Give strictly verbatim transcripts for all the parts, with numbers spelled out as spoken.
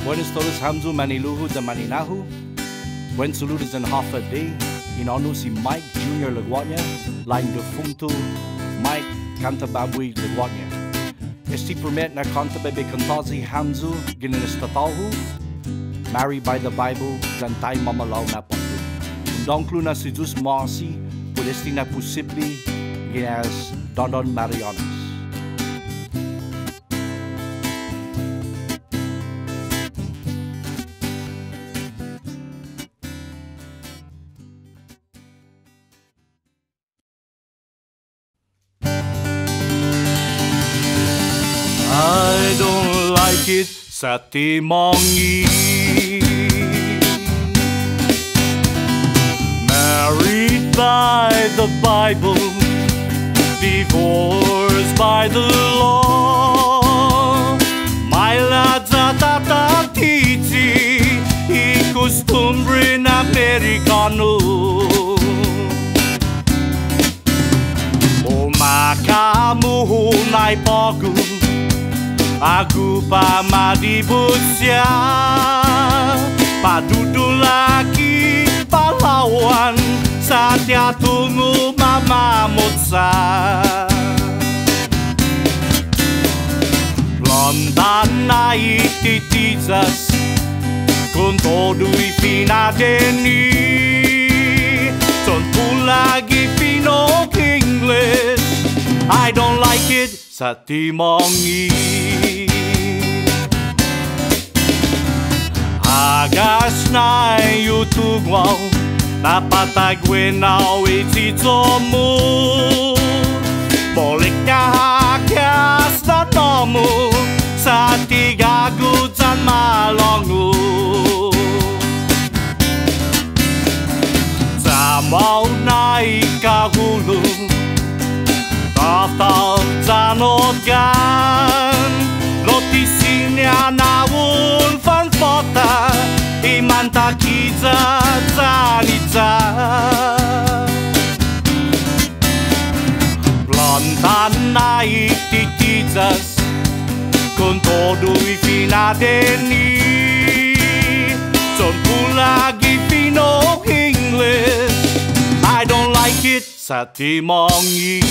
Buenas todos hamzu maniluhu dan maninahu. Buen saludos en half a day. Inonu si Mike Junior Laguanya, lain defunto Mike Cantababui Laguanya. Esti permit na Cantabebe Cantazi hamzu ginanistatahu, married by the Bible dan tay mamalaw na pandu. Undangklu na si Jus Masi, pudesti na posible ginas Dondon Marianas. I don't like it sa timongi. Married by the Bible, divorced by the law. My lads at tatatici, I costumbre americano. O makamu hunay pogu, aku pamadibusya, padudu lagi pahlawan, satya tunggu mama mutsa. Lontana ititizas, con todo y finadeni, son lagi fino English. I don't like it sa timongi. Agas na YouTube wow, napatay gwenaw ititomo. Bolik na hakas na nomo, sa tigagutan malongo. Tamaw na ikahulong, taftal tanotgan, lotisinya nawun fanfota, imanta kiza zanita. Plantan na ititizas, con todo y finadeni, son lagi fino English. I don't like it sa timongi.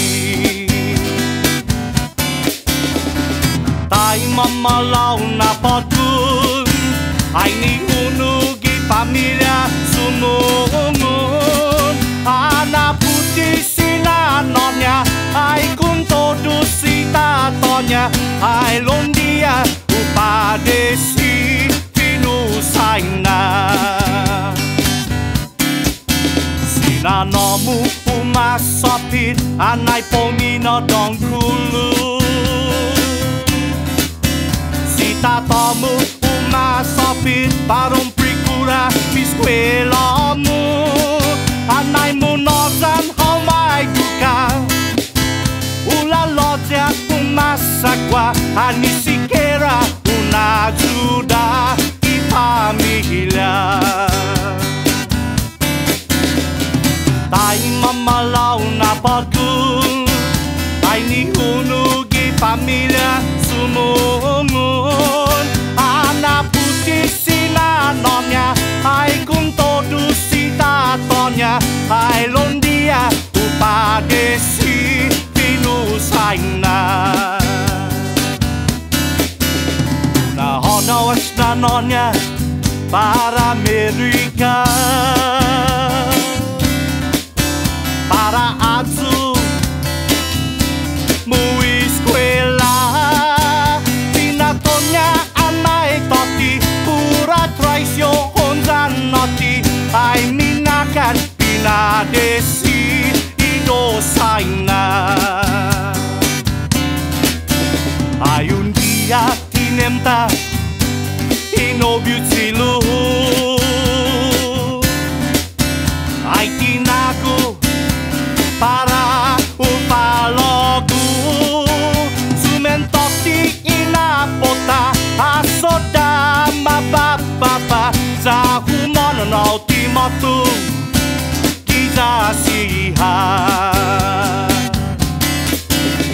Tay mamalaw na patun, ay ni unugi pamilya sumungun. Anak putih sinanonya, ay kun todo si tatonya, ay londia upadesi tinusayna. Sinanomu umasapit, anay pomino dongkulu. Tatamu umasapit, parang prikura piskwelamu. Anay mo nozan homay duka, ula lodya umasakwa, ani siquiera una ayuda y familia. Tay mamalaw na pagkun, ay ni hunugi familia sumungun. Anak putih sinanonya, ay kun todo si tatonya, ay londia upadesi tinusayna. Nahonawas nanonya para Amerika, para azu muy escuela, tinatonya anay toti, pura traición zanoti, ay minakan pinadesi idosayna. Ay un día tinemta inobyutsilu, ay tinaku para upalogu, sumentoti inapota, asoda mabababa, sa humano na ultimatu, kita siha.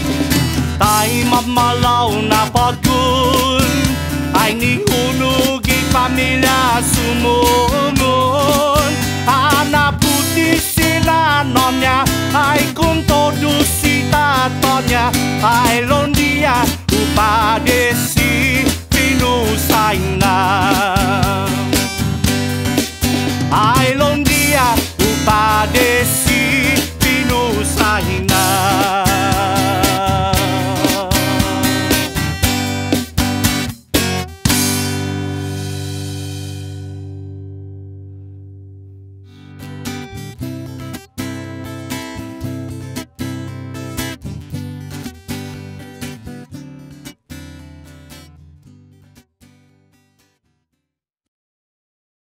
Tay mamalaw na pagkun, ay ni hunugi família sumungun anak putih sila nonnya ai com todos